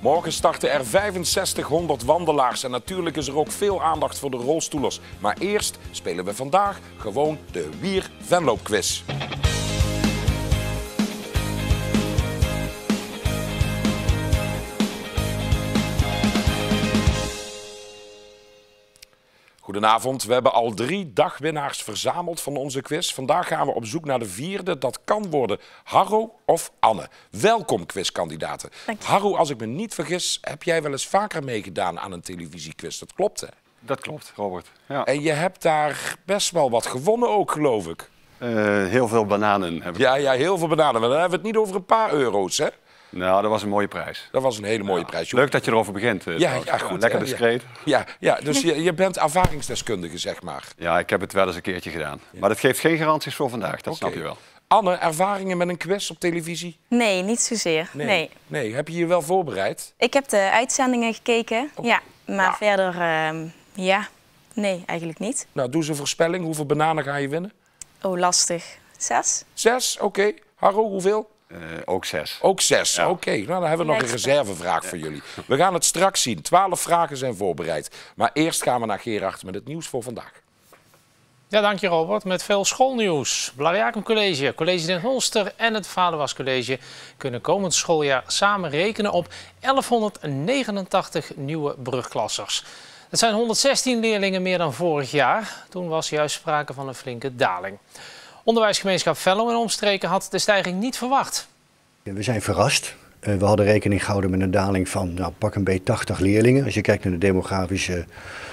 Morgen starten er 6500 wandelaars en natuurlijk is er ook veel aandacht voor de rolstoelers. Maar eerst spelen we vandaag gewoon de Wier Venlo quiz. Goedenavond, we hebben al 3 dagwinnaars verzameld van onze quiz. Vandaag gaan we op zoek naar de 4e. Dat kan worden Harro of Anne. Welkom quizkandidaten. Harro, als ik me niet vergis, heb jij wel eens vaker meegedaan aan een televisiequiz. Dat klopt, hè? Dat klopt, Robert. Ja. En je hebt daar best wel wat gewonnen ook, geloof ik. Heel veel bananen heb ik. Ja, heel veel bananen. Maar dan hebben we het niet over een paar euro's, hè? Nou, dat was een mooie prijs. Dat was een hele mooie prijs. Leuk dat je erover begint. Ja, goed. Lekker discreet. Ja, dus je bent ervaringsdeskundige, zeg maar. Ja, ik heb het wel eens een keertje gedaan. Ja. Maar dat geeft geen garanties voor vandaag, dat snap je wel. Anne, ervaringen met een quiz op televisie? Nee, niet zozeer. Nee. Heb je je wel voorbereid? Ik heb de uitzendingen gekeken, ja. Maar verder, nee, eigenlijk niet. Nou, doe eens een voorspelling. Hoeveel bananen ga je winnen? Oh, lastig. 6? 6, oké. Harro, hoeveel? Ook 6. Ook 6, ja. Oké. Nou, dan hebben we nog een reservevraag voor jullie. We gaan het straks zien. 12 vragen zijn voorbereid. Maar eerst gaan we naar Gerard met het nieuws voor vandaag. Ja, dank je Robert. Met veel schoolnieuws. Blariacum College, College Den Hulster en het Vaderwas College kunnen komend schooljaar samen rekenen op 1189 nieuwe brugklassers. Dat zijn 116 leerlingen meer dan vorig jaar. Toen was juist sprake van een flinke daling. Onderwijsgemeenschap Venlo en omstreken had de stijging niet verwacht. We zijn verrast. We hadden rekening gehouden met een daling van pak een beetje 80 leerlingen. Als je kijkt naar de demografische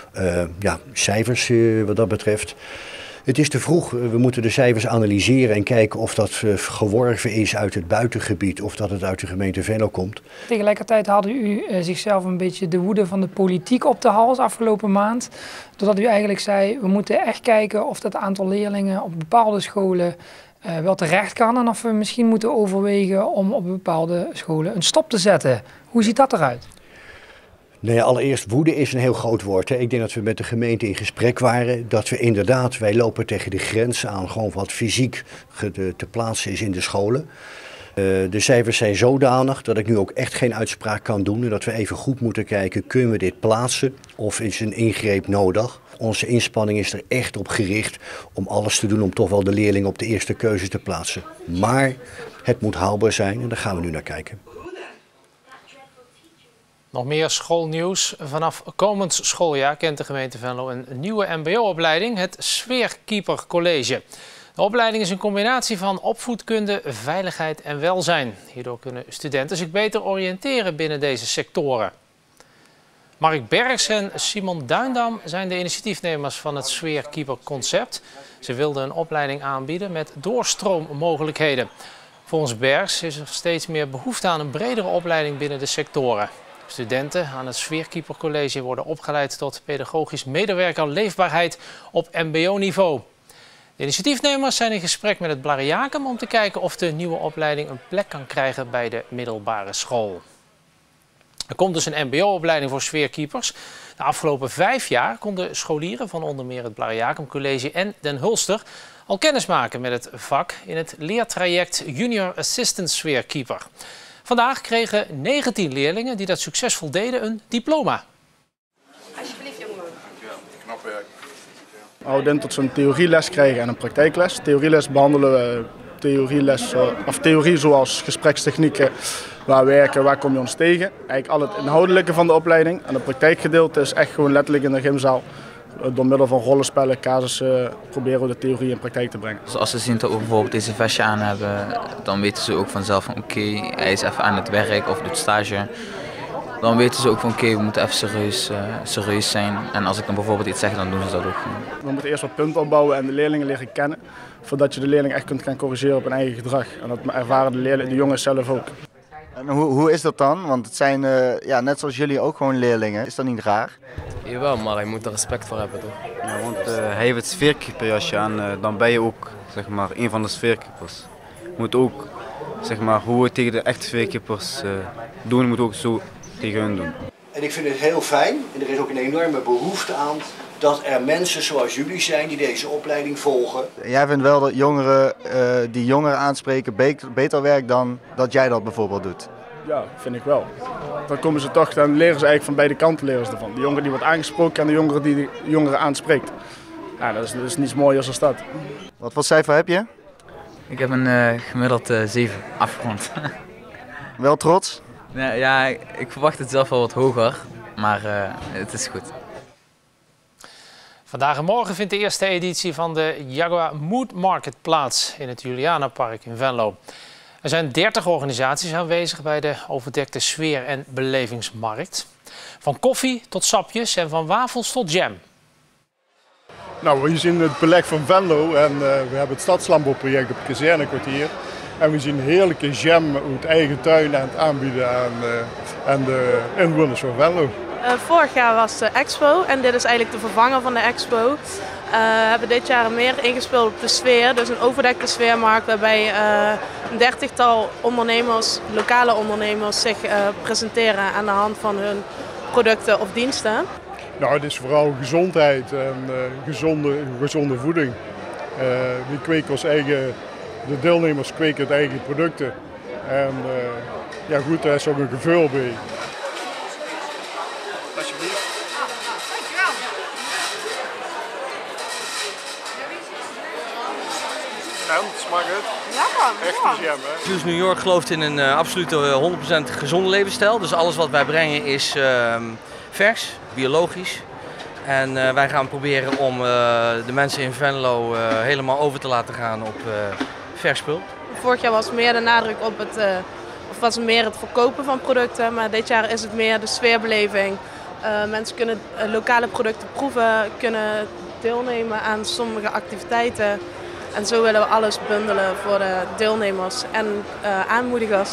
cijfers wat dat betreft. Het is te vroeg. We moeten de cijfers analyseren en kijken of dat geworven is uit het buitengebied of dat het uit de gemeente Venlo komt. Tegelijkertijd haalde u zichzelf een beetje de woede van de politiek op de hals afgelopen maand. Doordat u eigenlijk zei, we moeten echt kijken of dat aantal leerlingen op bepaalde scholen wel terecht kan. En of we misschien moeten overwegen om op bepaalde scholen een stop te zetten. Hoe ziet dat eruit? Nou ja, allereerst, woede is een heel groot woord. Hè. Ik denk dat we met de gemeente in gesprek waren. Dat we inderdaad, wij lopen tegen de grens aan, gewoon wat fysiek te plaatsen is in de scholen. De cijfers zijn zodanig dat ik nu ook echt geen uitspraak kan doen. En dat we even goed moeten kijken, kunnen we dit plaatsen of is een ingreep nodig? Onze inspanning is er echt op gericht om alles te doen om toch wel de leerlingen op de eerste keuze te plaatsen. Maar het moet haalbaar zijn en daar gaan we nu naar kijken. Nog meer schoolnieuws. Vanaf komend schooljaar kent de gemeente Venlo een nieuwe mbo-opleiding, het Sfeerkeeper College. De opleiding is een combinatie van opvoedkunde, veiligheid en welzijn. Hierdoor kunnen studenten zich beter oriënteren binnen deze sectoren. Mark Bergs en Simon Duindam zijn de initiatiefnemers van het Sfeerkeeper concept. Ze wilden een opleiding aanbieden met doorstroommogelijkheden. Volgens Bergs is er steeds meer behoefte aan een bredere opleiding binnen de sectoren. Studenten aan het Sfeerkeeper College worden opgeleid tot pedagogisch medewerker leefbaarheid op mbo-niveau. De initiatiefnemers zijn in gesprek met het Blariacum om te kijken of de nieuwe opleiding een plek kan krijgen bij de middelbare school. Er komt dus een mbo-opleiding voor sfeerkeepers. De afgelopen 5 jaar konden scholieren van onder meer het Blariacum College en Den Hulster al kennis maken met het vak in het leertraject Junior Assistant Sfeerkeeper. Vandaag kregen 19 leerlingen die dat succesvol deden een diploma. Alsjeblieft, jongen. Dankjewel. Knap werk. Ik denk dat ze een theorieles krijgen en een praktijkles. Theorieles behandelen we theorie zoals gesprekstechnieken, waar werken, waar kom je ons tegen. Eigenlijk al het inhoudelijke van de opleiding. En het praktijkgedeelte is echt gewoon letterlijk in de gymzaal. Door middel van rollenspellen, casussen proberen we de theorie in praktijk te brengen. Dus als ze zien dat we bijvoorbeeld deze vestje aan hebben, dan weten ze ook vanzelf van oké, hij is even aan het werk of doet stage. Dan weten ze ook van oké, we moeten even serieus zijn. En als ik dan bijvoorbeeld iets zeg, dan doen ze dat ook gewoon. We moeten eerst wat punten opbouwen en de leerlingen leren kennen, voordat je de leerling echt kunt gaan corrigeren op hun eigen gedrag. En dat ervaren de jongens zelf ook. En hoe is dat dan? Want het zijn net zoals jullie ook gewoon leerlingen. Is dat niet raar? Jawel, maar je moet er respect voor hebben toch? Ja, want hij heeft het sfeerkeeperjasje aan, dan ben je ook zeg maar, een van de sfeerkeepers. Je moet ook zeg maar, hoe we tegen de echte sfeerkeepers doen, moet ook zo tegen hun doen. En ik vind het heel fijn en er is ook een enorme behoefte aan dat er mensen zoals jullie zijn die deze opleiding volgen. Jij vindt wel dat jongeren die jongeren aanspreken beter werkt dan dat jij dat bijvoorbeeld doet? Ja, vind ik wel. Dan komen ze toch, dan leren ze eigenlijk van beide kanten leren ze ervan. De jongere die wordt aangesproken en de jongere die de jongeren aanspreekt. Ja, dat is niets mooiers als dat. Wat voor cijfer heb je? Ik heb een gemiddeld 7 afgerond. Wel trots? Ja, ik verwacht het zelf wel wat hoger, maar het is goed. Vandaag en morgen vindt de eerste editie van de Jaguar Mood Market plaats in het Julianapark in Venlo. Er zijn 30 organisaties aanwezig bij de overdekte sfeer- en belevingsmarkt. Van koffie tot sapjes en van wafels tot jam. Nou, we zien het beleg van Venlo en we hebben het Stadslandbouwproject op het kazernekwartier. En we zien heerlijke jam uit eigen tuin aan het aanbieden aan de inwoners van Venlo. Vorig jaar was de expo en dit is eigenlijk de vervanger van de expo. We hebben dit jaar meer ingespeeld op de sfeer, dus een overdekte sfeermarkt waarbij een 30-tal ondernemers, lokale ondernemers, zich presenteren aan de hand van hun producten of diensten. Nou, het is vooral gezondheid en gezonde voeding. Die kweken ons eigen, de deelnemers kweken het eigen producten. En ja goed, daar is ook een gevul bij. Alsjeblieft. Dankjewel. En, smaakt het? Lekker. Echte jam, hè? Juice New York gelooft in een absolute 100% gezonde levensstijl. Dus alles wat wij brengen is vers, biologisch. En wij gaan proberen om de mensen in Venlo helemaal over te laten gaan op vers spul. Vorig jaar was meer de nadruk op het verkopen van producten, maar dit jaar is het meer de sfeerbeleving. Mensen kunnen lokale producten proeven, kunnen deelnemen aan sommige activiteiten. En zo willen we alles bundelen voor de deelnemers en aanmoedigers.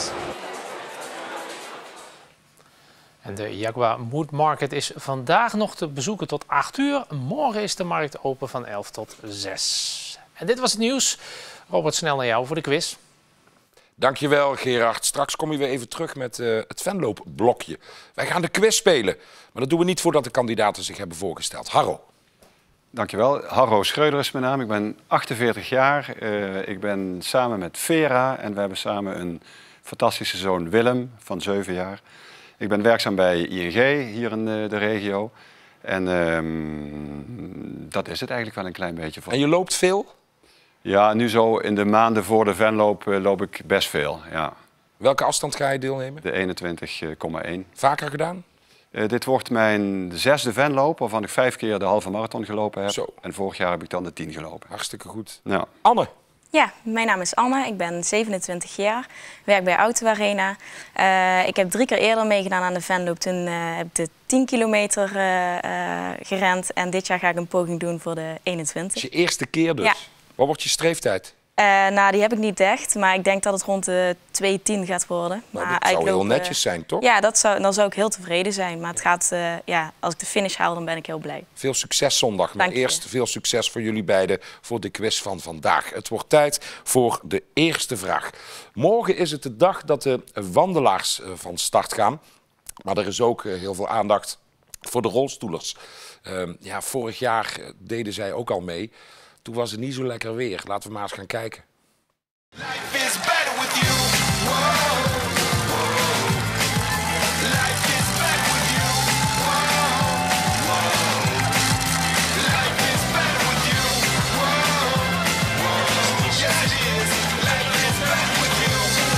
En de Jaguar Mood Market is vandaag nog te bezoeken tot 8 uur. Morgen is de markt open van 11 tot 6. En dit was het nieuws. Robert, snel naar jou voor de quiz. Dankjewel Gerard. Straks kom je weer even terug met het Venloopblokje. Wij gaan de quiz spelen. Maar dat doen we niet voordat de kandidaten zich hebben voorgesteld. Harro. Dankjewel. Harro Schreuder is mijn naam. Ik ben 48 jaar. Ik ben samen met Vera en we hebben samen een fantastische zoon Willem van 7 jaar. Ik ben werkzaam bij ING hier in de regio. En dat is het eigenlijk wel een klein beetje. En je loopt veel? Ja, nu zo in de maanden voor de Venloop loop ik best veel. Ja. Welke afstand ga je deelnemen? De 21,1. Vaker gedaan? Dit wordt mijn 6e Venloop, waarvan ik 5 keer de halve marathon gelopen heb. Zo. En vorig jaar heb ik dan de 10 gelopen. Hartstikke goed. Ja. Anne? Ja, mijn naam is Anne. Ik ben 27 jaar. Werk bij Auto Arena. Ik heb 3 keer eerder meegedaan aan de Venloop. Toen heb ik de 10 kilometer gerend. En dit jaar ga ik een poging doen voor de 21. Dat is je eerste keer dus? Ja. Wat wordt je streeftijd? Nou, die heb ik niet echt, maar ik denk dat het rond de 2:10 gaat worden. Nou, maar dat zou heel netjes zijn, toch? Ja, dan zou ik heel tevreden zijn. Maar het gaat, als ik de finish haal, dan ben ik heel blij. Veel succes zondag. Maar eerst veel succes voor jullie beiden voor de quiz van vandaag. Het wordt tijd voor de eerste vraag. Morgen is het de dag dat de wandelaars van start gaan. Maar er is ook heel veel aandacht voor de rolstoelers. Vorig jaar deden zij ook al mee. Toen was het niet zo lekker weer. Laten we maar eens gaan kijken. Life is better with you. Whoa, whoa. Life is better with you. Whoa, whoa. Life is better with you. Whoa, whoa. Yes it is. Life is better with you.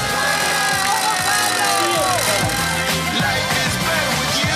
Life is better with you.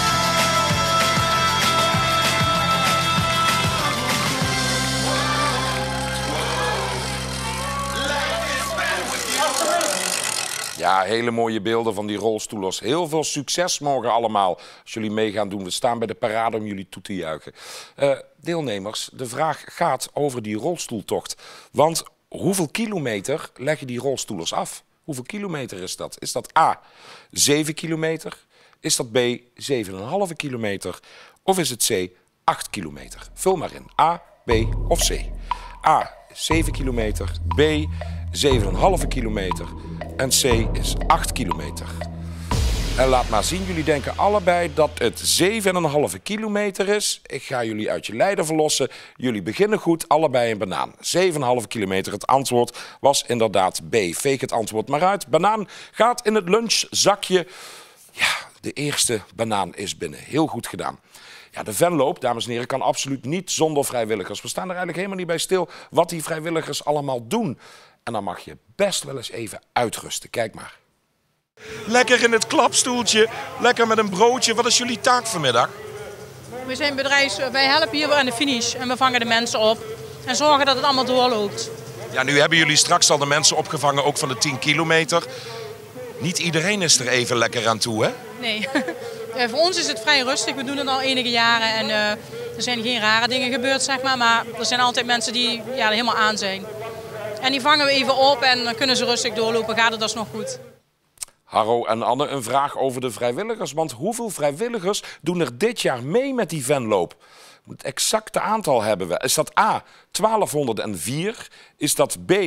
Ja, hele mooie beelden van die rolstoelers. Heel veel succes morgen allemaal als jullie mee gaan doen. We staan bij de parade om jullie toe te juichen. Deelnemers, de vraag gaat over die rolstoeltocht. Want hoeveel kilometer leggen die rolstoelers af? Hoeveel kilometer is dat? Is dat A, 7 kilometer? Is dat B, 7,5 kilometer? Of is het C, 8 kilometer? Vul maar in. A, B of C. A, 7 kilometer. B, 7,5 kilometer. En C is 8 kilometer. En laat maar zien, jullie denken allebei dat het 7,5 kilometer is. Ik ga jullie uit je lijden verlossen. Jullie beginnen goed, allebei een banaan. 7,5 kilometer. Het antwoord was inderdaad B. Veeg het antwoord maar uit. Banaan gaat in het lunchzakje. Ja, de eerste banaan is binnen. Heel goed gedaan. Ja, de Venloop, dames en heren, kan absoluut niet zonder vrijwilligers. We staan er eigenlijk helemaal niet bij stil wat die vrijwilligers allemaal doen. En dan mag je best wel eens even uitrusten. Kijk maar. Lekker in het klapstoeltje, lekker met een broodje. Wat is jullie taak vanmiddag? We zijn wij helpen hier aan de finish en we vangen de mensen op. En zorgen dat het allemaal doorloopt. Ja, nu hebben jullie straks al de mensen opgevangen, ook van de 10 kilometer. Niet iedereen is er even lekker aan toe, hè? Nee, voor ons is het vrij rustig. We doen het al enige jaren en er zijn geen rare dingen gebeurd, zeg maar. Maar er zijn altijd mensen die er helemaal aan zijn. En die vangen we even op en dan kunnen ze rustig doorlopen. Gaat het alsnog goed. Harro en Anne, een vraag over de vrijwilligers. Want hoeveel vrijwilligers doen er dit jaar mee met die Venloop? Het exacte aantal hebben we. Is dat A, 1204? Is dat B,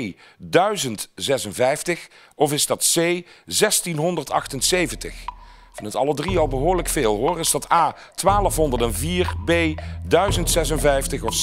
1056? Of is dat C, 1678? Ik vind het alle drie al behoorlijk veel, hoor. Is dat A, 1204, B, 1056 of C,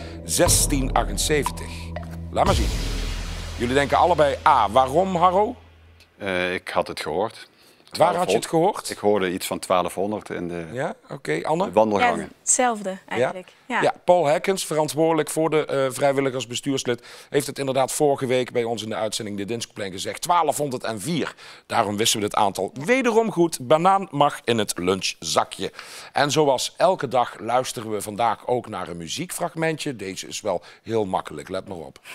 1678? Laat maar zien. Jullie denken allebei A. Waarom, Harro? Ik had het gehoord. Waar had je het gehoord? Ik hoorde iets van 1200 in de Anne? wandelgangen. Ja, hetzelfde eigenlijk. Ja, Paul Hekkens, verantwoordelijk voor de vrijwilligersbestuurslid, heeft het inderdaad vorige week bij ons in de uitzending de Dinskplein gezegd. 1204. Daarom wisten we dit aantal wederom goed. Banaan mag in het lunchzakje. En zoals elke dag luisteren we vandaag ook naar een muziekfragmentje. Deze is wel heel makkelijk, let maar op.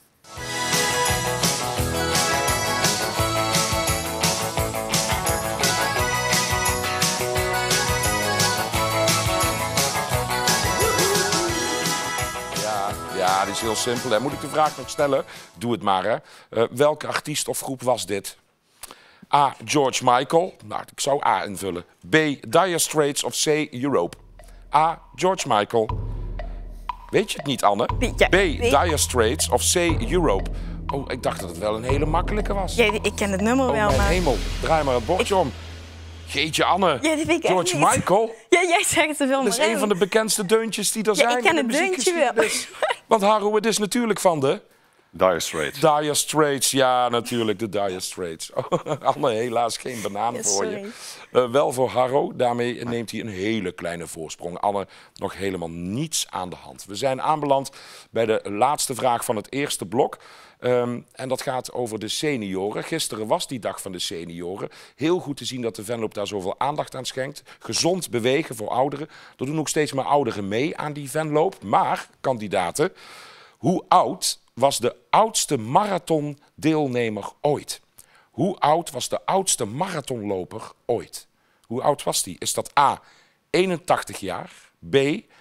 Ja, die is heel simpel. Hè. Moet ik de vraag nog stellen? Doe het maar, hè. Welke artiest of groep was dit? A. George Michael. Nou, ik zou A invullen. B. Dire Straits of C. Europe. A. George Michael. Weet je het niet, Anne? Ja, B. Dire Straits of C. Europe. Oh, ik dacht dat het wel een hele makkelijke was. Ja, ik ken het nummer wel, mijn maar... hemel. Draai maar het bordje om. Jeetje, Anne. Ja, die weet ik George echt niet. Michael. Ja, jij zegt te veel, Dat is een van de bekendste deuntjes die er zijn. Ja, ik ken het deuntje wel. Want Harro, het is natuurlijk van de... Dire Straits. Dire Straits, ja, natuurlijk, de Dire Straits. Oh, Anne, helaas geen banaan voor je. Wel voor Harro, daarmee neemt hij een hele kleine voorsprong. Anne, nog helemaal niets aan de hand. We zijn aanbeland bij de laatste vraag van het eerste blok. En dat gaat over de senioren. Gisteren was die dag van de senioren. Heel goed te zien dat de Venloop daar zoveel aandacht aan schenkt. Gezond bewegen voor ouderen. Er doen ook steeds meer ouderen mee aan die Venloop. Maar, kandidaten, hoe oud was de oudste marathondeelnemer ooit? Hoe oud was de oudste marathonloper ooit? Hoe oud was die? Is dat A, 81 jaar, B,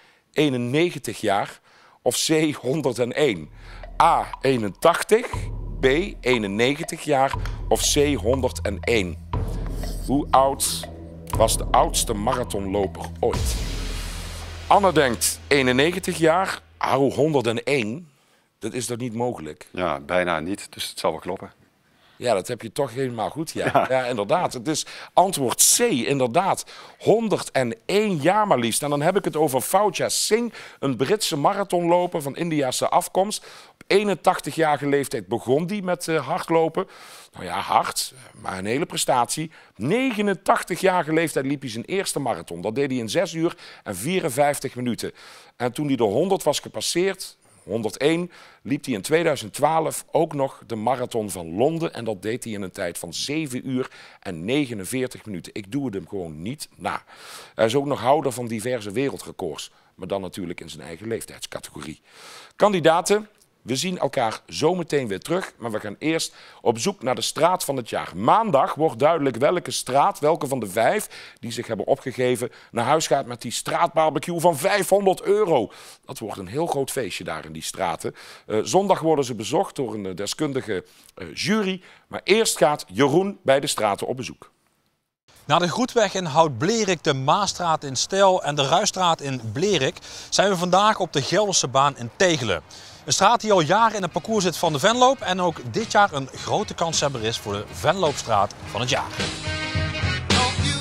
91 jaar of C, 101? A, 81, B, 91 jaar of C, 101? Hoe oud was de oudste marathonloper ooit? Anne denkt 91 jaar, Harro 101. Dat is toch niet mogelijk? Ja, bijna niet, dus het zal wel kloppen. Ja, dat heb je toch helemaal goed, ja. Ja, inderdaad. Het is antwoord C, inderdaad. 101 jaar maar liefst. En dan heb ik het over Fauja Singh, een Britse marathonloper van Indiase afkomst. Op 81-jarige leeftijd begon die met hardlopen. Nou ja, hard, maar een hele prestatie. 89-jarige leeftijd liep hij zijn eerste marathon. Dat deed hij in 6 uur en 54 minuten. En toen hij de 100 was gepasseerd, 101, liep hij in 2012 ook nog de marathon van Londen. En dat deed hij in een tijd van 7 uur en 49 minuten. Ik doe het hem gewoon niet na. Hij is ook nog houder van diverse wereldrecords. Maar dan natuurlijk in zijn eigen leeftijdscategorie. Kandidaten, we zien elkaar zo meteen weer terug. Maar we gaan eerst op zoek naar de straat van het jaar. Maandag wordt duidelijk welke straat, welke van de 5 die zich hebben opgegeven, naar huis gaat met die straatbarbecue van €500. Dat wordt een heel groot feestje daar in die straten. Zondag worden ze bezocht door een deskundige jury. Maar eerst gaat Jeroen bij de straten op bezoek. Na de Groetweg in Hout-Blerik, de Maasstraat in Stijl en de Ruisstraat in Blerik zijn we vandaag op de Gelderse baan in Tegelen. Een straat die al jaren in het parcours zit van de Venloop en ook dit jaar een grote kanshebber is voor de Venloopstraat van het jaar.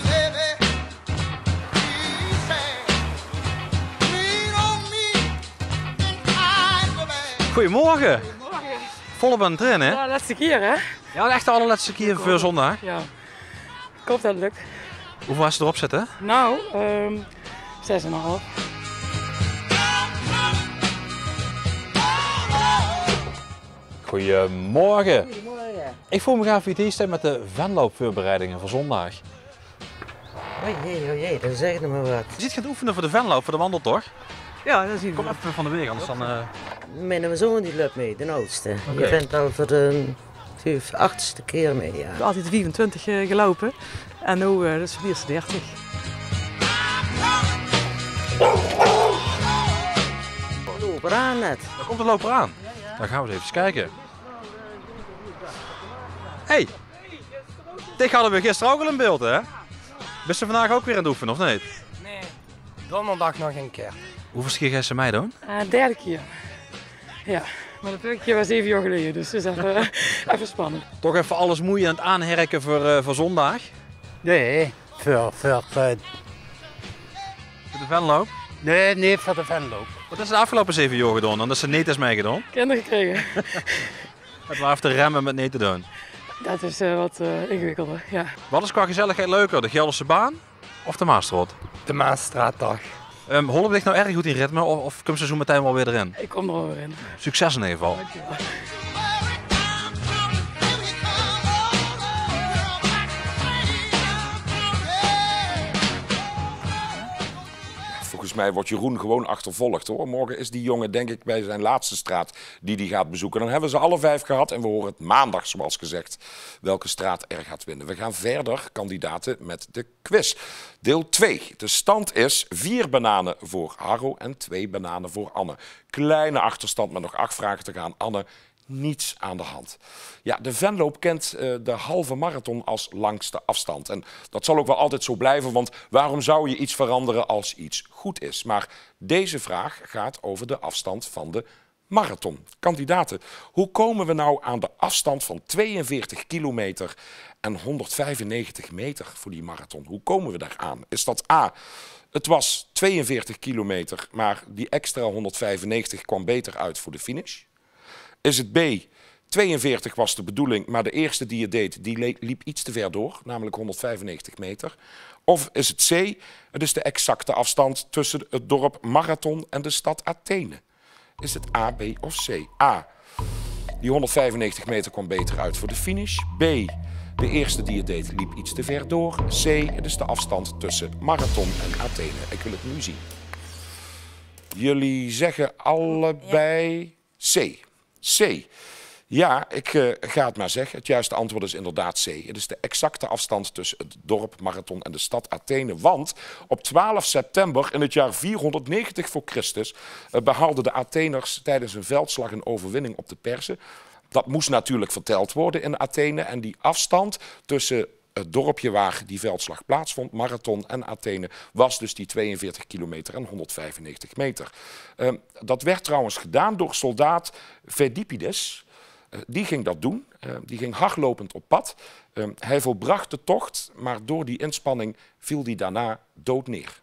Goedemorgen. Goedemorgen. Volop aan het trainen, hè? Ja, laatste keer, hè? Ja, echt de allerlaatste keer voor zondag. Ja. Ik hoop dat het lukt. Hoeveel was je erop zetten? Nou, 6,5. Goedemorgen. Goedemorgen. Ik voel me graag voor je dienst met de venloopvoorbereidingen voor zondag. O jee, dan zeg je maar wat. Je zit gaan oefenen voor de venloop, voor de wandeltocht. Ja, dat zie ik. Kom even van de weg, anders dan... Mijn zoon die loopt mee, de oudste. Oké. Je bent al voor de 8e keer mee, ja. Altijd 24 gelopen en nu dat is de eerste 30. Loper aan net. Daar komt de loper aan. Dan gaan we eens even kijken. Hey, dit hadden we gisteren ook al in beeld, hè? Bist je vandaag ook weer aan het oefenen, of niet? Nee, donderdag nog een keer. Hoeveel keer ga je mij doen? Derde keer. Ja, maar de vorige keer was 7 jaar geleden, dus het is even spannend. Toch even alles moeien aan het aanherken voor zondag? Nee, voor de venloop? Nee, voor de venloop. Wat is de afgelopen 7 jaar gedaan? Dan is ze niet eens mee gedaan. Kinderen gekregen. Het was te remmen met nee te doen. Dat is wat ingewikkelder, ja. Wat is qua gezelligheid leuker? De Gelderse baan of de Maasstraat? De Maasstraatdag. Holp ligt nou erg goed in ritme of komt ze zo meteen wel weer erin? Ik kom er wel weer in. Succes in ieder geval. Dankjewel. Volgens mij wordt Jeroen gewoon achtervolgd, hoor. Morgen is die jongen, denk ik, bij zijn laatste straat die hij gaat bezoeken. Dan hebben we ze alle 5 gehad en we horen het maandag, zoals gezegd, welke straat er gaat winnen. We gaan verder, kandidaten, met de quiz. Deel 2. De stand is 4 bananen voor Harro en 2 bananen voor Anne. Kleine achterstand met nog 8 vragen te gaan. Anne, niets aan de hand. Ja, de Venloop kent de halve marathon als langste afstand. En dat zal ook wel altijd zo blijven, want waarom zou je iets veranderen als iets goed is? Maar deze vraag gaat over de afstand van de marathon. Kandidaten, hoe komen we nou aan de afstand van 42 kilometer en 195 meter voor die marathon? Hoe komen we daar aan? Is dat A, het was 42 kilometer, maar die extra 195 kwam beter uit voor de finish? Is het B, 42 was de bedoeling, maar de eerste die je deed, die liep iets te ver door, namelijk 195 meter. Of is het C, het is de exacte afstand tussen het dorp Marathon en de stad Athene. Is het A, B of C? A, die 195 meter kwam beter uit voor de finish. B, de eerste die je deed, liep iets te ver door. C, het is de afstand tussen Marathon en Athene. Ik wil het nu zien. Jullie zeggen allebei C. C. Ja, ik ga het maar zeggen. Het juiste antwoord is inderdaad C. Het is de exacte afstand tussen het dorp Marathon en de stad Athene. Want op 12 september in het jaar 490 voor Christus behaalden de Atheners tijdens een veldslag een overwinning op de Perzen. Dat moest natuurlijk verteld worden in Athene. En die afstand tussen het dorpje waar die veldslag plaatsvond, Marathon en Athene, was dus die 42 kilometer en 195 meter. Dat werd trouwens gedaan door soldaat Phidippides. Die ging dat doen. Die ging hardlopend op pad. Hij volbracht de tocht, maar door die inspanning viel hij daarna dood neer.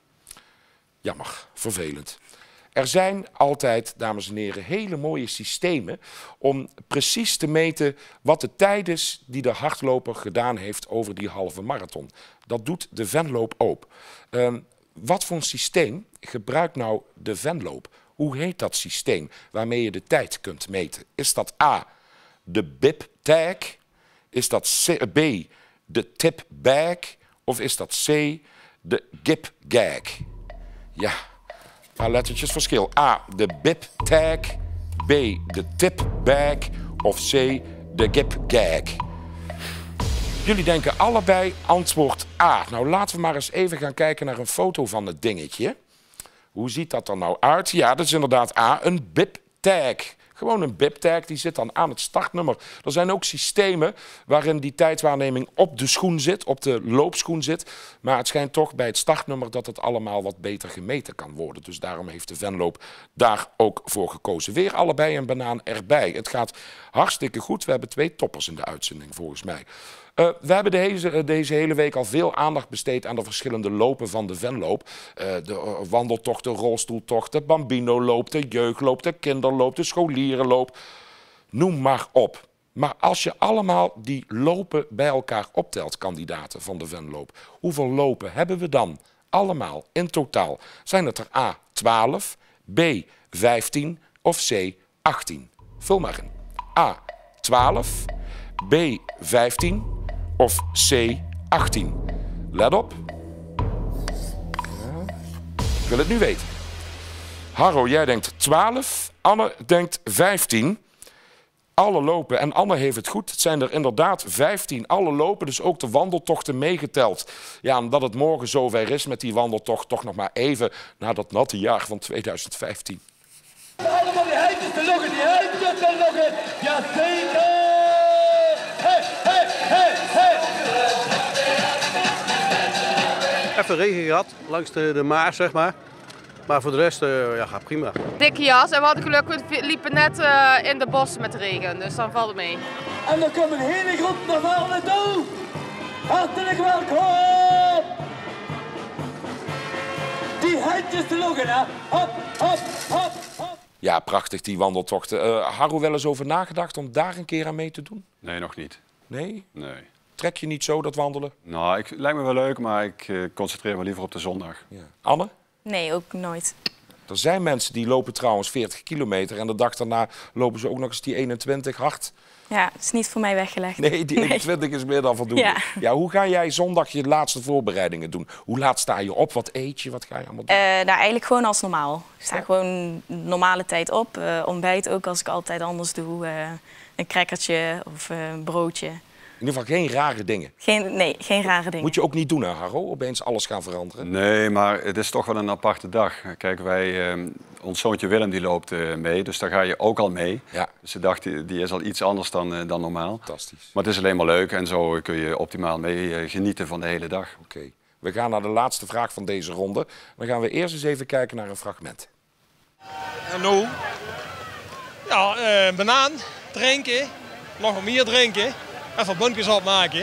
Jammer, vervelend. Er zijn altijd, dames en heren, hele mooie systemen om precies te meten wat de tijd is die de hardloper gedaan heeft over die halve marathon. Dat doet de Venloop ook. Wat voor een systeem gebruikt nou de Venloop? Hoe heet dat systeem waarmee je de tijd kunt meten? Is dat A, de bip-tag? Is dat B, de tip-bag? Of is dat C, de gip-gag? Ja, een paar lettertjes verschil. A, de bip-tag. B, de tip-bag. Of C, de gip-gag. Jullie denken allebei antwoord A. Nou, laten we maar eens even gaan kijken naar een foto van het dingetje. Hoe ziet dat er nou uit? Ja, dat is inderdaad A, een bip-tag. Gewoon een bip-tag, die zit dan aan het startnummer. Er zijn ook systemen waarin die tijdwaarneming op de schoen zit, op de loopschoen zit. Maar het schijnt toch bij het startnummer dat het allemaal wat beter gemeten kan worden. Dus daarom heeft de Venloop daar ook voor gekozen. Weer allebei een banaan erbij. Het gaat hartstikke goed. We hebben 2 toppers in de uitzending volgens mij. We hebben deze hele week al veel aandacht besteed aan de verschillende lopen van de Venloop. De wandeltocht, de rolstoeltocht, de bambino-loop, de jeugdloop, de kinderloop, de scholierenloop. Noem maar op. Maar als je allemaal die lopen bij elkaar optelt, kandidaten van de Venloop, hoeveel lopen hebben we dan? Allemaal in totaal. Zijn het er A, 12, B, 15 of C, 18? Vul maar in. A, 12, B, 15 of C, 18? Let op. Ja. Ik wil het nu weten. Harro, jij denkt 12. Anne denkt 15. Alle lopen, en Anne heeft het goed, het zijn er inderdaad 15. Alle lopen, dus ook de wandeltochten meegeteld. Ja, omdat het morgen zover is met die wandeltocht, toch nog maar even naar dat natte jaar van 2015. Allemaal die heidjes te loggen, die heidjes te loggen. Jazeker! Hey, hey, hey, hey! Even regen gehad, langs de Maas, zeg maar. Maar voor de rest, ja, gaat prima. Dikke jas en we hadden geluk, we liepen net in de bossen met de regen, dus dan valt het mee. En er komt een hele groep naar voren toe. Hartelijk welkom! Die heidjes te loggen, hè? Hop, hop, hop, hop. Ja, prachtig die wandeltochten. Harro, wel eens over nagedacht om daar een keer aan mee te doen? Nee, nog niet. Nee? Nee. Trek je niet zo dat wandelen? Nou, lijkt me wel leuk, maar ik concentreer me liever op de zondag. Ja. Anne? Nee, ook nooit. Er zijn mensen die lopen trouwens 40 kilometer en de dag daarna lopen ze ook nog eens die 21 hard. Ja, dat is niet voor mij weggelegd. Nee, die 21 is meer dan voldoende. Ja, hoe ga jij zondag je laatste voorbereidingen doen? Hoe laat sta je op? Wat eet je? Wat ga je allemaal doen? Nou, eigenlijk gewoon als normaal. Ik sta gewoon normale tijd op. Ontbijt ook als ik altijd anders doe. Een crackertje of een broodje. In ieder geval geen rare dingen. Nee, geen rare dingen. Moet je ook niet doen, hè, Harro? Opeens alles gaan veranderen? Nee, maar het is toch wel een aparte dag. Kijk, ons zoontje Willem die loopt mee, dus daar ga je ook al mee. Ja. Dus de dag die is al iets anders dan normaal. Fantastisch. Maar het is alleen maar leuk en zo kun je optimaal mee genieten van de hele dag. Oké. We gaan naar de laatste vraag van deze ronde. Dan gaan we eerst eens even kijken naar een fragment. En nou? Ja, banaan, drinken, nog wat meer drinken. Even bunkjes opmaken.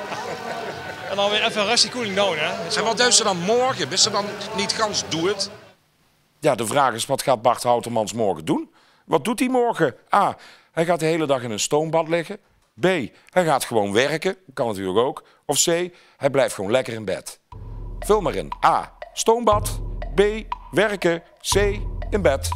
En dan weer even rustig koeling down. Hè. En wat doet ze dan morgen? Is ze dan niet gans doe het? Ja, de vraag is, wat gaat Bart Houtermans morgen doen? Wat doet hij morgen? A, hij gaat de hele dag in een stoombad liggen. B, hij gaat gewoon werken. Kan natuurlijk ook. Of C, hij blijft gewoon lekker in bed. Vul maar in. A, stoombad. B, werken. C, in bed.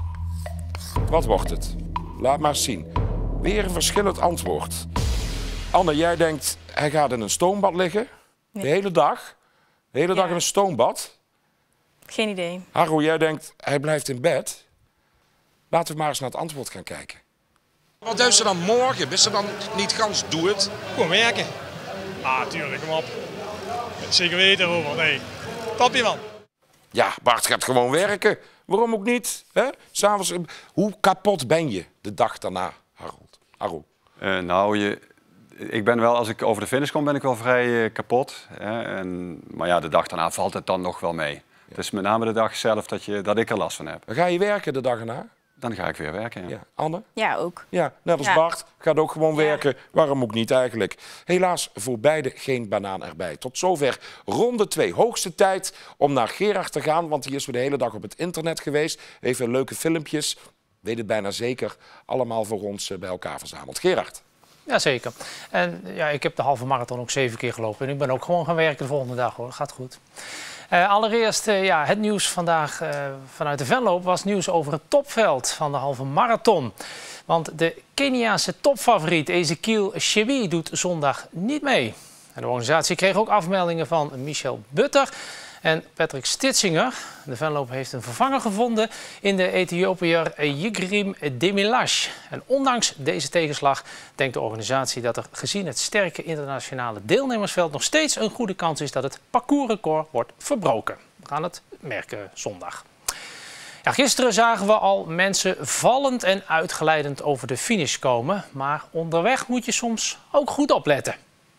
Wat wordt het? Laat maar eens zien. Weer een verschillend antwoord. Anne, jij denkt, hij gaat in een stoombad liggen? Nee. De hele dag? De hele dag in een stoombad? Geen idee. Harro, jij denkt, hij blijft in bed? Laten we maar eens naar het antwoord gaan kijken. Wat doet ze dan morgen? Is ze dan niet gans doe het? Gewoon werken. Ah, tuurlijk, kom op. Zeker weten, Robert. Nee. Topje, man. Ja, Bart gaat gewoon werken. Waarom ook niet? Hè? 's Avonds, hoe kapot ben je de dag daarna, Harro? Nou, ik ben wel, als ik over de finish kom, ben ik wel vrij kapot. Hè? Maar ja, de dag daarna valt het dan nog wel mee. Ja. Het is met name de dag zelf dat ik er last van heb. Dan ga je werken de dag erna? Dan ga ik weer werken, ja. Anne? Ja, ook. Ja, net als Bart. Gaat ook gewoon werken. Waarom ook niet eigenlijk? Helaas voor beide geen banaan erbij. Tot zover ronde 2. Hoogste tijd om naar Gerard te gaan, want die is weer de hele dag op het internet geweest. Even leuke filmpjes. Weet het bijna zeker. Allemaal voor ons bij elkaar verzameld. Gerard. Jazeker. En ja, ik heb de halve marathon ook 7 keer gelopen. En ik ben ook gewoon gaan werken de volgende dag, hoor. Dat gaat goed. Allereerst, het nieuws vandaag vanuit de Venloop was nieuws over het topveld van de halve marathon. Want de Keniaanse topfavoriet Ezekiel Chebi doet zondag niet mee. En de organisatie kreeg ook afmeldingen van Michel Butter en Patrick Stitsinger. De Venloop heeft een vervanger gevonden in de Ethiopiër Yigrim Demilash. En ondanks deze tegenslag denkt de organisatie dat er gezien het sterke internationale deelnemersveld nog steeds een goede kans is dat het parcoursrecord wordt verbroken. We gaan het merken zondag. Ja, gisteren zagen we al mensen vallend en uitglijdend over de finish komen. Maar onderweg moet je soms ook goed opletten.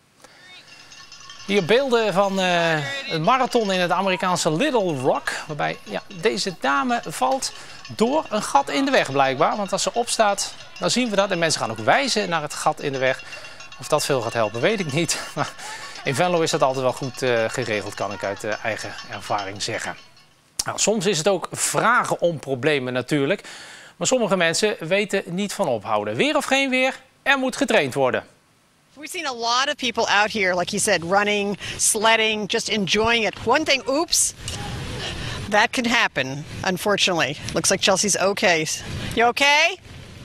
Hier beelden van een marathon in het Amerikaanse Little Rock. Waarbij deze dame valt door een gat in de weg blijkbaar. Want als ze opstaat, dan zien we dat. En mensen gaan ook wijzen naar het gat in de weg. Of dat veel gaat helpen, weet ik niet. Maar in Venlo is dat altijd wel goed geregeld, kan ik uit eigen ervaring zeggen. Nou, soms is het ook vragen om problemen natuurlijk. Maar sommige mensen weten niet van ophouden. Weer of geen weer, er moet getraind worden. We've seen a lot of people out here, like you said, running, sledding, just enjoying it. One thing, oops, that can happen, unfortunately. Looks like Chelsea's okay. You okay?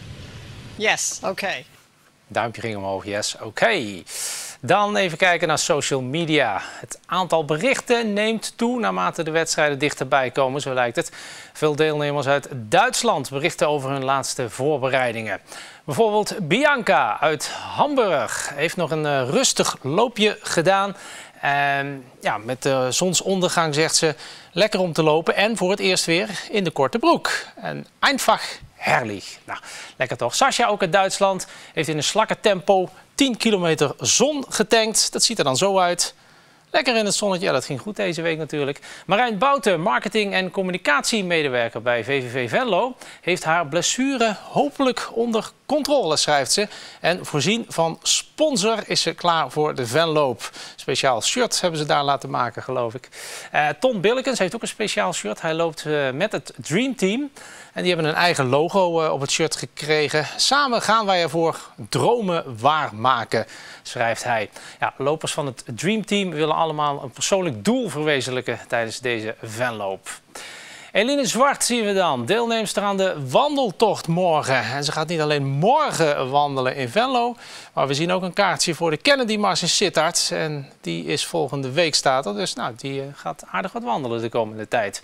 Yes, okay. Duimpje ging omhoog, yes, oké. Dan even kijken naar social media. Het aantal berichten neemt toe naarmate de wedstrijden dichterbij komen, zo lijkt het. Veel deelnemers uit Duitsland berichten over hun laatste voorbereidingen. Bijvoorbeeld Bianca uit Hamburg heeft nog een rustig loopje gedaan. En ja, met de zonsondergang zegt ze lekker om te lopen en voor het eerst weer in de korte broek. En einfach herrlich. Nou, lekker toch. Sascha, ook uit Duitsland, heeft in een slakke tempo 10 kilometer zon getankt. Dat ziet er dan zo uit. Lekker in het zonnetje. Ja, dat ging goed deze week natuurlijk. Marijn Bouten, marketing- en communicatiemedewerker bij VVV Venlo, heeft haar blessure hopelijk onder controle, schrijft ze. En voorzien van sponsor is ze klaar voor de Venloop. Speciaal shirt hebben ze daar laten maken, geloof ik. Ton Billekens heeft ook een speciaal shirt. Hij loopt met het Dream Team. En die hebben een eigen logo op het shirt gekregen. Samen gaan wij ervoor dromen waarmaken, schrijft hij. Ja, lopers van het Dream Team willen allemaal een persoonlijk doel verwezenlijken tijdens deze Venloop. Eline Zwart zien we dan, deelnemster aan de wandeltocht morgen. En ze gaat niet alleen morgen wandelen in Venlo, maar we zien ook een kaartje voor de Kennedy Mars in Sittard. En die is volgende week, staat er. Dus nou, die gaat aardig wat wandelen de komende tijd.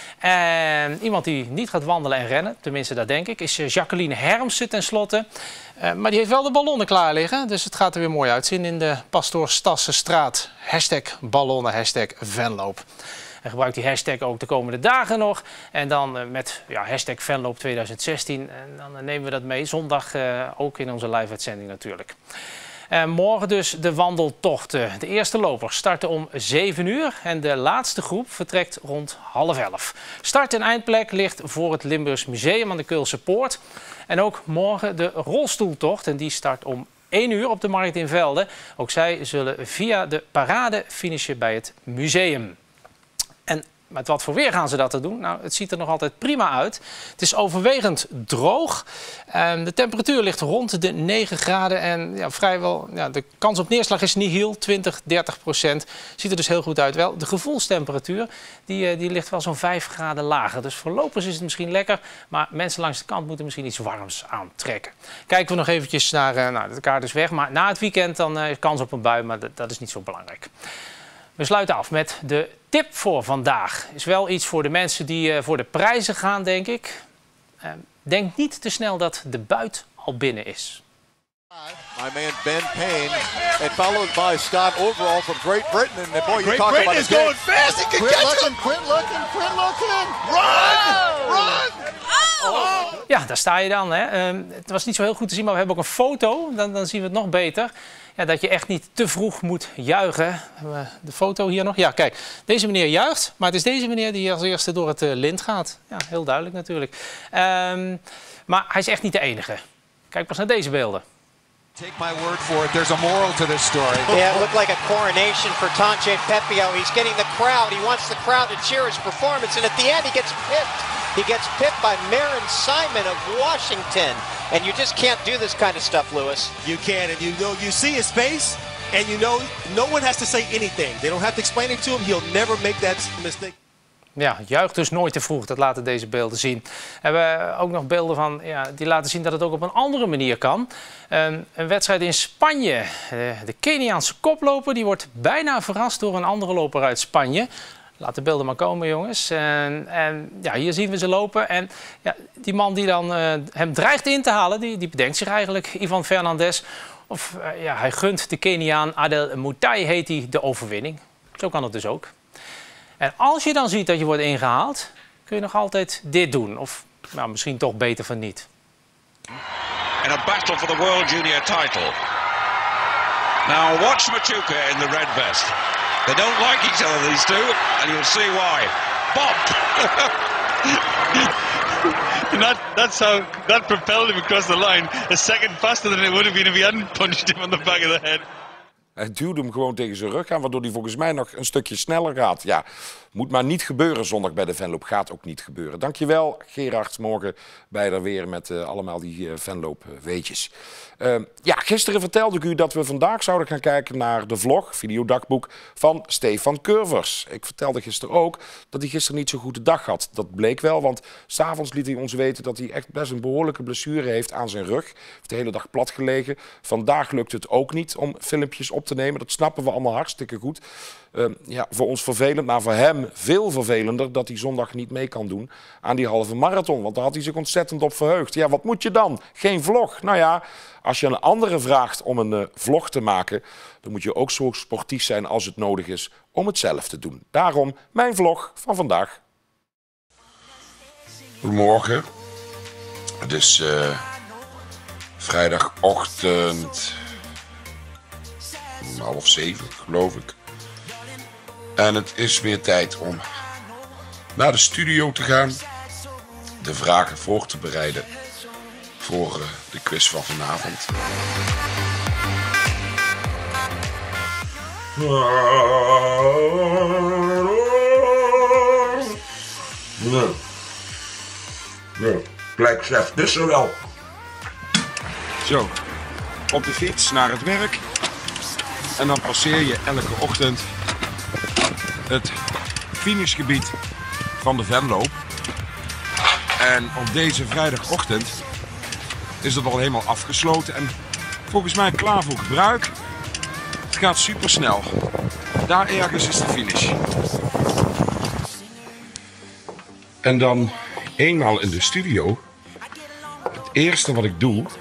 En iemand die niet gaat wandelen en rennen, tenminste dat denk ik, is Jacqueline Hermsen tenslotte. Maar die heeft wel de ballonnen klaar liggen, dus het gaat er weer mooi uitzien in de Pastoor Stassenstraat. #ballonnen, #Venloop. En gebruik die hashtag ook de komende dagen nog. En dan met #Venloop 2016. En dan nemen we dat mee. Zondag ook in onze live-uitzending natuurlijk. Morgen dus de wandeltochten. De eerste lopers starten om 7 uur en de laatste groep vertrekt rond 10:30. Start- en eindplek ligt voor het Limburgs Museum aan de Keulse Poort. En ook morgen de rolstoeltocht en die start om 1 uur op de Markt in Velde. Ook zij zullen via de parade finishen bij het museum. En met wat voor weer gaan ze dat te doen? Nou, het ziet er nog altijd prima uit. Het is overwegend droog. De temperatuur ligt rond de 9 graden. En ja, vrijwel, de kans op neerslag is nihil, 20–30%. Ziet er dus heel goed uit. Wel, de gevoelstemperatuur die ligt wel zo'n 5 graden lager. Dus voor lopers is het misschien lekker. Maar mensen langs de kant moeten misschien iets warms aantrekken. Kijken we nog eventjes naar de kaart is weg. Maar na het weekend dan kans op een bui. Maar dat is niet zo belangrijk. We sluiten af met de tip voor vandaag. Is wel iets voor de mensen die voor de prijzen gaan, denk ik. Denk niet te snel dat de buit al binnen is. My man Ben Payne, and followed by Scott Overall from Great Britain. And the boy, you talk about is going fast. He can catch him. Quit looking. Run! Oh! Ja, daar sta je dan. Hè. Het was niet zo heel goed te zien, maar we hebben ook een foto. Dan zien we het nog beter. Ja, dat je echt niet te vroeg moet juichen. De foto hier nog. Ja, kijk. Deze meneer juicht, maar het is deze meneer die als eerste door het lint gaat. Ja, heel duidelijk natuurlijk. Maar hij is echt niet de enige. Kijk pas naar deze beelden. Take my word for it, there's a moral to this story. Yeah, it looked like a coronation for Tonje Pepio. He's getting the crowd. He wants the crowd to cheer his performance, and at the end he gets pipped. He gets pipped by Marin Simon of Washington. And you just can't do this kind of stuff, Lewis. You can, and you see his face, and no one has to say anything. They don't have to explain it to him. He'll never make that mistake. Ja, juich dus nooit te vroeg. Dat laten deze beelden zien. We hebben ook nog beelden van, die laten zien dat het ook op een andere manier kan. Een wedstrijd in Spanje. De Keniaanse koploper die wordt bijna verrast door een andere loper uit Spanje. Laat de beelden maar komen, jongens. Hier zien we ze lopen. En ja, die man die dan hem dreigt in te halen, die bedenkt zich eigenlijk, Ivan Fernandez. Of hij gunt de Keniaan Adel Mutai, heet hij, de overwinning. Zo kan het dus ook. En als je dan ziet dat je wordt ingehaald, kun je nog altijd dit doen. Of misschien toch beter van niet. In a battle for the World Junior title. Now watch Machuca in the red vest. They don't like each other, these two, and you'll see why. Bob! And that propelled him across the line a second faster than it would have been if he hadn't punched him on the back of the head. Hij duwde hem gewoon tegen zijn rug aan, waardoor hij volgens mij nog een stukje sneller gaat. Ja, moet maar niet gebeuren zondag bij de Venloop. Gaat ook niet gebeuren. Dankjewel, Gerard. Morgen bij er weer met allemaal die Venloop-weetjes. Ja, gisteren vertelde ik u dat we vandaag zouden gaan kijken naar de vlog, videodagboek van Stefan Curvers. Ik vertelde gisteren ook dat hij gisteren niet zo'n goede dag had. Dat bleek wel, want 's avonds liet hij ons weten dat hij echt best een behoorlijke blessure heeft aan zijn rug. Hij heeft de hele dag plat gelegen. Vandaag lukt het ook niet om filmpjes op te nemen. Dat snappen we allemaal hartstikke goed. Ja, voor ons vervelend, maar voor hem veel vervelender dat hij zondag niet mee kan doen aan die halve marathon. Want daar had hij zich ontzettend op verheugd. Ja, wat moet je dan? Geen vlog. Nou ja, als je een andere vraagt om een vlog te maken, dan moet je ook zo sportief zijn als het nodig is om het zelf te doen. Daarom mijn vlog van vandaag. Goedemorgen. Het is vrijdagochtend 6:30, geloof ik. En het is weer tijd om naar de studio te gaan. De vragen voor te bereiden voor de quiz van vanavond. Plekchef, dus zo wel. Zo, op de fiets naar het werk. En dan passeer je elke ochtend het finishgebied van de Venloop. En op deze vrijdagochtend is het al helemaal afgesloten en volgens mij klaar voor gebruik. Het gaat super snel. Daar ergens is de finish. En dan eenmaal in de studio. Het eerste wat ik doe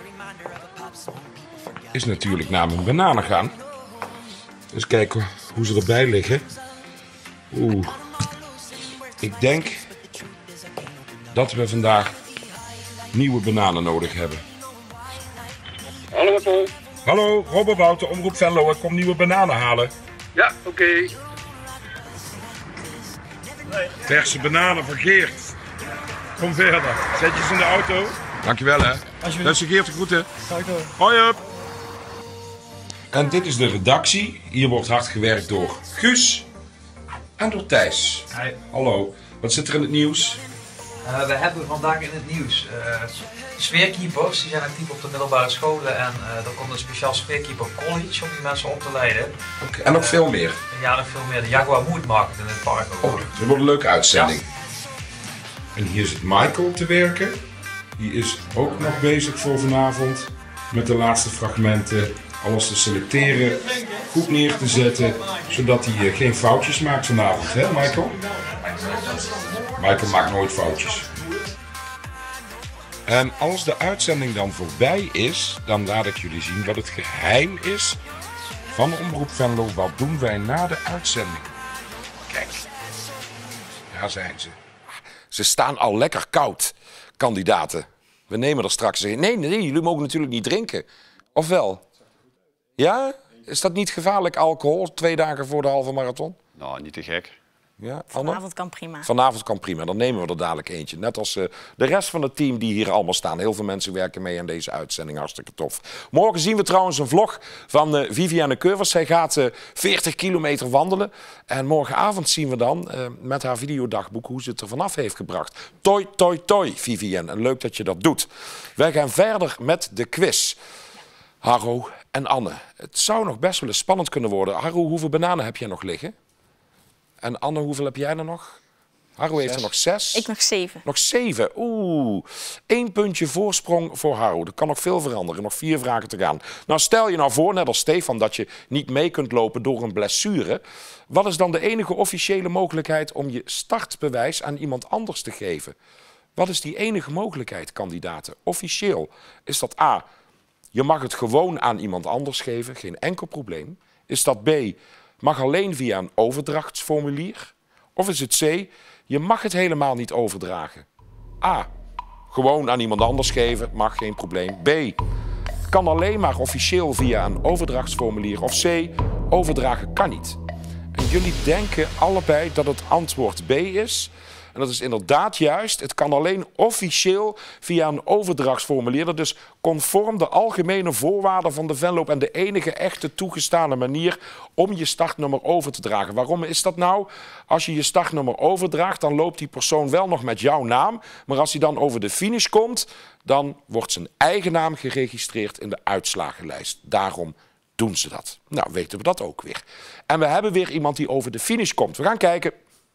is natuurlijk naar mijn bananen gaan. Dus kijken hoe ze erbij liggen. Ik denk dat we vandaag nieuwe bananen nodig hebben. Hallo Paul. Hallo, Robert Wouter, Omroep Venlo. Ik kom nieuwe bananen halen. Ja, oké. Verse bananen van Geert. Kom verder. Zet je ze in de auto. Dankjewel hè. Dat is Geert de groeten. Hoi up. En dit is de redactie. Hier wordt hard gewerkt door Guus en door Thijs. Hi. Hallo. Wat zit er in het nieuws? We hebben vandaag in het nieuws sfeerkeepers. Die zijn actief op de middelbare scholen en er komt een speciaal sfeerkeeper college om die mensen op te leiden. Okay. En nog veel meer? Ja, nog veel meer. De Jaguar Mood Market in het park. Oh, dat wordt een leuke uitzending. Ja. En hier zit Michael te werken. Die is ook nog bezig voor vanavond met de laatste fragmenten. Alles te selecteren, goed neer te zetten, zodat hij geen foutjes maakt vanavond, hè Michael? Michael maakt nooit foutjes. En als de uitzending dan voorbij is, dan laat ik jullie zien wat het geheim is van Omroep Venlo. Wat doen wij na de uitzending? Kijk, daar zijn ze. Ze staan al lekker koud, kandidaten. We nemen er straks een. Nee, jullie mogen natuurlijk niet drinken. Of wel? Ja? Is dat niet gevaarlijk, alcohol, 2 dagen voor de halve marathon? Nou, niet te gek. Ja, vanavond kan prima. Vanavond kan prima, dan nemen we er dadelijk eentje. Net als de rest van het team die hier allemaal staan. Heel veel mensen werken mee aan deze uitzending, hartstikke tof. Morgen zien we trouwens een vlog van Vivienne Curvers. Zij gaat 40 kilometer wandelen. En morgenavond zien we dan met haar videodagboek hoe ze het er vanaf heeft gebracht. Toi, toi, toi, Vivienne. En leuk dat je dat doet. Wij gaan verder met de quiz. Harro en Anne. Het zou nog best wel eens spannend kunnen worden. Harro, hoeveel bananen heb jij nog liggen? En Anne, hoeveel heb jij er nog? Harro heeft er nog 6. Ik nog 7. Nog 7. 1 puntje voorsprong voor Harro. Er kan nog veel veranderen. Nog 4 vragen te gaan. Nou, stel je nou voor, net als Stefan, dat je niet mee kunt lopen door een blessure. Wat is dan de enige officiële mogelijkheid om je startbewijs aan iemand anders te geven? Wat is die enige mogelijkheid, kandidaten? Officieel is dat A, je mag het gewoon aan iemand anders geven, geen enkel probleem. Is dat B, mag alleen via een overdrachtsformulier? Of is het C, je mag het helemaal niet overdragen? A, gewoon aan iemand anders geven, mag geen probleem. B, kan alleen maar officieel via een overdrachtsformulier. Of C, overdragen kan niet. En jullie denken allebei dat het antwoord B is. En dat is inderdaad juist. Het kan alleen officieel via een overdrachtsformulier. Dat is conform de algemene voorwaarden van de Venloop en de enige echte toegestane manier om je startnummer over te dragen. Waarom is dat nou? Als je je startnummer overdraagt, dan loopt die persoon wel nog met jouw naam. Maar als hij dan over de finish komt, dan wordt zijn eigen naam geregistreerd in de uitslagenlijst. Daarom doen ze dat. Nou, weten we dat ook weer. En we hebben weer iemand die over de finish komt. We gaan kijken.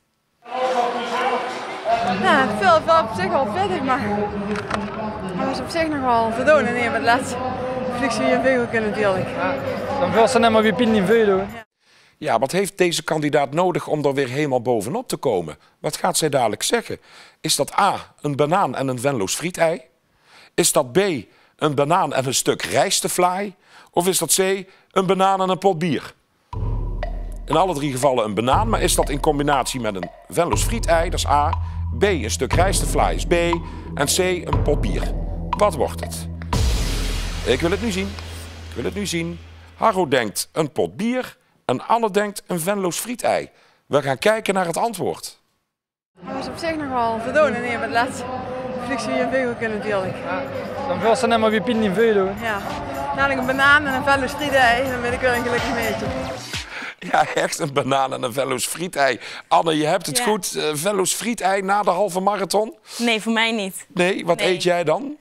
Nou, het viel wel op zich wel pittig, maar hij was op zich nog wel voldoende. Nee, met laatst vliegt ze weer veel kunnen natuurlijk. Dan wil ze net maar weer pin veel doen. Ja, wat heeft deze kandidaat nodig om er weer helemaal bovenop te komen? Wat gaat zij dadelijk zeggen? Is dat A, een banaan en een Venlo's frietei? Is dat B, een banaan en een stuk rijstevlaai? Of is dat C, een banaan en een pot bier? In alle drie gevallen een banaan, maar is dat in combinatie met een Venlo's frietei? Dat is A. B, een stuk rijstevlaai is B. En C, een pot bier. Wat wordt het? Ik wil het nu zien. Ik wil het nu zien. Harro denkt een pot bier en Anne denkt een Venlo's frietei. We gaan kijken naar het antwoord. Hij was op zich nog wel voldoende. Nee, met laatst vliegt ze weer veel kunnen natuurlijk. Dan wil ze net maar weer pin veel doen. Ja, namelijk een banaan en een Venlo's frietei, dan ben ik weer een gelukkig beetje. Ja, echt een banaan en een Venlo's frietei. Anne, je hebt het goed. Venlo's frietei na de halve marathon? Nee, voor mij niet. Nee, wat eet jij dan?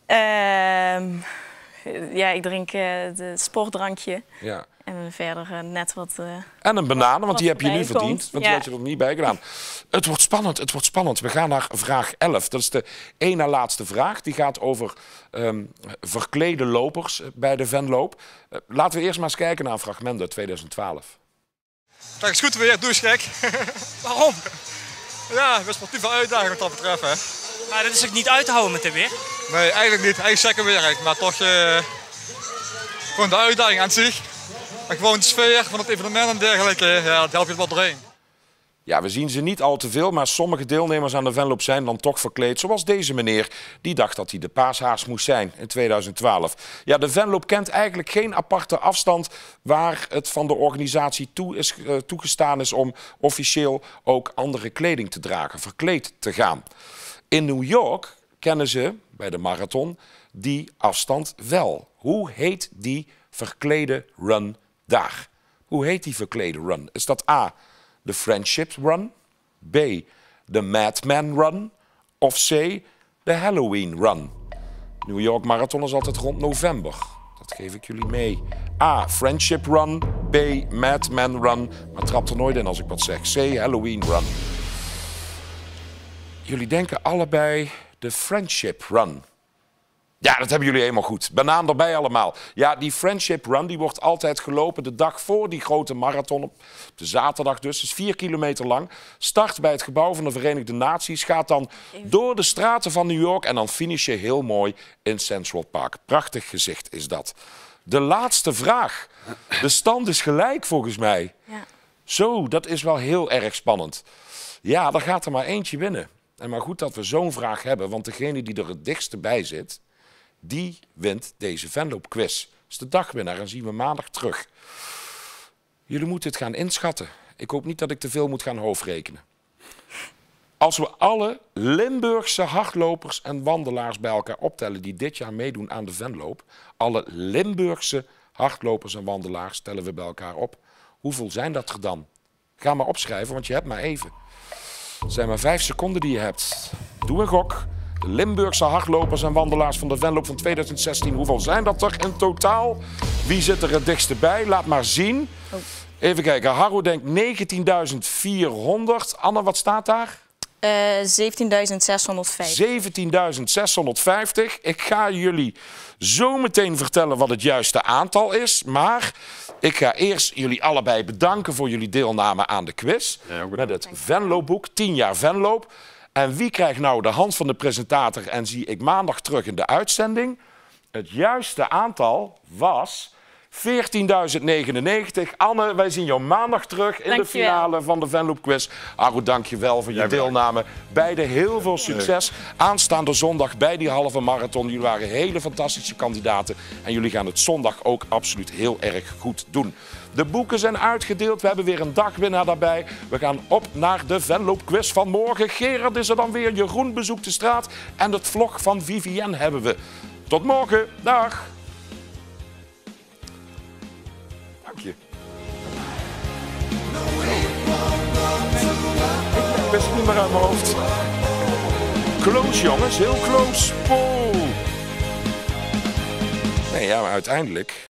Ja, ik drink de sportdrankje. Ja. En verder net wat... En een banaan, want die heb je nu verdiend. komt. Want die had je er niet bij gedaan. Het wordt spannend, het wordt spannend. We gaan naar vraag 11. Dat is de één na laatste vraag. Die gaat over verklede lopers bij de Venloop. Laten we eerst maar eens kijken naar een fragment uit 2012. Kijk, is goed weer, doe eens gek. Waarom? Ja, een sportieve uitdaging wat dat betreft. Hè. Maar dat is ook niet uit te houden met dit weer? Nee, eigenlijk niet. Eigenlijk zeker weer. Maar toch gewoon de uitdaging aan zich. En gewoon de sfeer van het evenement en dergelijke. Ja, dat helpt je wat doorheen. Ja, we zien ze niet al te veel, maar sommige deelnemers aan de Venloop zijn dan toch verkleed. Zoals deze meneer, die dacht dat hij de paashaas moest zijn in 2012. Ja, de Venloop kent eigenlijk geen aparte afstand waar het van de organisatie toegestaan is om officieel ook andere kleding te dragen, verkleed te gaan. In New York kennen ze bij de marathon die afstand wel. Hoe heet die verklede run daar? Hoe heet die verklede run? Is dat A, de Friendship Run, B, de Madman Run of C, de Halloween Run? New York Marathon is altijd rond november. Dat geef ik jullie mee. A, Friendship Run, B, Madman Run. Maar trap er nooit in als ik wat zeg. C, Halloween Run. Jullie denken allebei de Friendship Run. Ja, dat hebben jullie helemaal goed. Banaan erbij allemaal. Ja, die Friendship Run die wordt altijd gelopen de dag voor die grote marathon. Op de zaterdag dus. Is 4 kilometer lang. Start bij het gebouw van de Verenigde Naties. Gaat dan door de straten van New York. En dan finish je heel mooi in Central Park. Prachtig gezicht is dat. De laatste vraag. De stand is gelijk volgens mij. Ja. Zo, dat is wel heel erg spannend. Ja, daar gaat er maar eentje winnen. En maar goed dat we zo'n vraag hebben. Want degene die er het dichtste bij zit, die wint deze Venloop-quiz. Dat is de dagwinnaar en zien we maandag terug. Jullie moeten het gaan inschatten. Ik hoop niet dat ik te veel moet gaan hoofdrekenen. Als we alle Limburgse hardlopers en wandelaars bij elkaar optellen die dit jaar meedoen aan de Venloop, alle Limburgse hardlopers en wandelaars tellen we bij elkaar op. Hoeveel zijn dat er dan? Ga maar opschrijven, want je hebt maar even. Het zijn maar 5 seconden die je hebt. Doe een gok. De Limburgse hardlopers en wandelaars van de Venloop van 2016. Hoeveel zijn dat er in totaal? Wie zit er het dichtste bij? Laat maar zien. Even kijken. Harro denkt 19.400. Anne, wat staat daar? 17.650. 17.650. Ik ga jullie zo meteen vertellen wat het juiste aantal is. Maar ik ga eerst jullie allebei bedanken voor jullie deelname aan de quiz. Ja, met het Venloopboek, 10 jaar Venloop. En wie krijgt nou de hand van de presentator en zie ik maandag terug in de uitzending? Het juiste aantal was 14.099. Anne, wij zien jou maandag terug in de finale van de Venloop Quiz. Harro, dank je wel voor je deelname. Beide heel veel succes. Aanstaande zondag bij die halve marathon. Jullie waren hele fantastische kandidaten. En jullie gaan het zondag ook absoluut heel erg goed doen. De boeken zijn uitgedeeld. We hebben weer een dagwinnaar daarbij. We gaan op naar de Venloop Quiz van morgen. Gerard is er dan weer. Jeroen bezoekt de straat. En het vlog van Vivienne hebben we. Tot morgen. Dag. Dank je. Ik wist het niet meer uit mijn hoofd. Close, jongens. Heel close. Oh. Nee, ja, maar uiteindelijk...